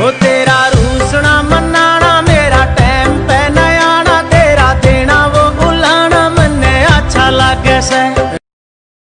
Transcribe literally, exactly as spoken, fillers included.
ओ तेरा रूसना मनाना मेरा टाइम पे नयाना, तेरा देना वो बुलाना मन्ने अच्छा लागे से।